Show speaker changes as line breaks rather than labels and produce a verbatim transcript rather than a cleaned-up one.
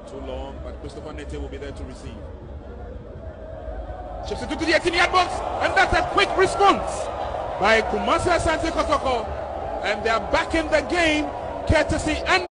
Too long, but Christopher Nete will be there to receive. Chips it to the eighteen yard box, and that's a quick response by Kumasi Asante Kotoko, and they are back in the game courtesy and